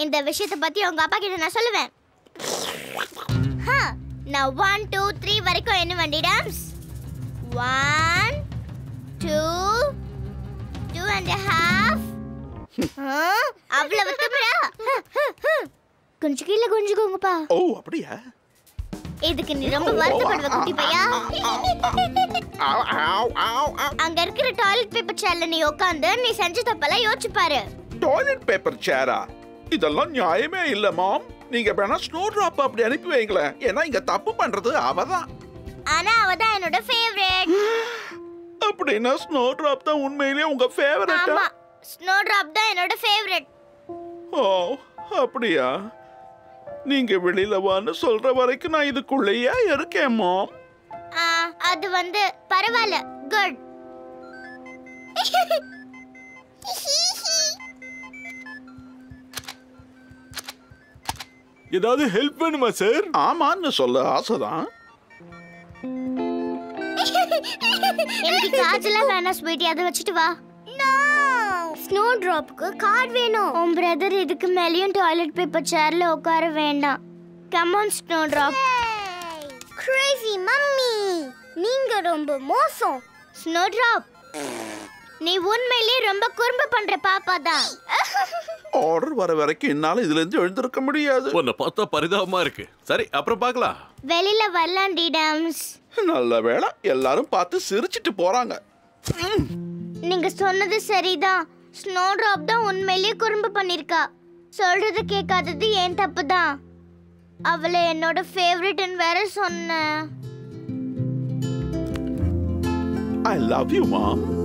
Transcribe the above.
இந்த விஷயத்தை பத்தி உங்க அப்பா கிட்ட நான் சொல்லுவேன். நான் 1 2 3 வரைக்கும் எண்ணுவேன் டம்ஸ். 1 2 2.5. அவ்வளவு திமிரா? கொஞ்சம் கீழே கொஞ்சிக்கோங்கப்பா. ஓ அப்படியா? இதுக்கு நீ ரொம்ப வருத்தப்படுவ குட்டி பையா. அங்க இருக்கிற டாய்லெட் பேப்பர் சேர்ல நீ உட்கார்ந்து நீ செஞ்ச தப்பெல்லாம் யோசிச்சு பாரு. டாய்லெட் பேப்பர் சேரா? இதெல்லாம் நியாயமே இல்ல மாம். நீங்க வேணா ஸ்னோ டிராப் அப்படி அனுப்பி வைங்களேன். ஏன்னா இங்க தப்பு பண்றது அவதான். ஆனா அவதான் என்னோட ஃபேவரட். அப்படின்னா ஸ்னோ டிராப் தான் உண்மையிலேயே உங்க ஃபேவரட்டா? ஆமா, ஸ்னோ டிராப் தான் என்னோட ஃபேவரட். ஓ அப்படியா? நீங்க வெளியில வான்னு சொல்ற வரைக்கும் நான் இதுக்குள்ளேயே இருக்கேன் மாம். அது வந்து பரவாயில்ல, குட். ஏதாவது ஹெல்ப் வேணுமா சார்? ஆமான்னு சொல்ல ஆசைதான். எனக்கு காஜெல்லாம் வேணாம் ஸ்வீட்டி, அதை வச்சுட்டு வா. ஸ்னோ டிராப்புக்கு கார்டு வேணும். உன் பிரதர் இதுக்கு மேலேயும் டாய்லெட் பேப்பர் சேர்ல உட்கார வேண்டாம். Come on snow drop. Crazy mummy, நீங்க ரொம்ப மோசம். ஸ்னோ டிராப், நீ உண்மையிலேயே ரொம்ப குறும்பு பண்ற பாப்பா தான். ஆர்டர் வர வரைக்கும் என்னால இதுல இருந்து எழுந்திருக்க முடியாது. உன்னை பார்த்தா பரிதாபமா இருக்கு. சரி, அப்புறம் பார்க்கலாம். வெளியில வரலாம் டம்ஸ். நல்ல வேளை எல்லாரும் பார்த்து சிரிச்சிட்டு போறாங்க. நீங்க சொன்னது சரிதான். ஸ்னோ டிராப் தான் உண்மையிலேயே குறும்பு பண்ணிருக்கா. சொல்றது கேட்காதது ஏன் தப்பு தான். அவளை என்னோட ஃபேவரட்னு வேற சொன்ன. I love you, Mom.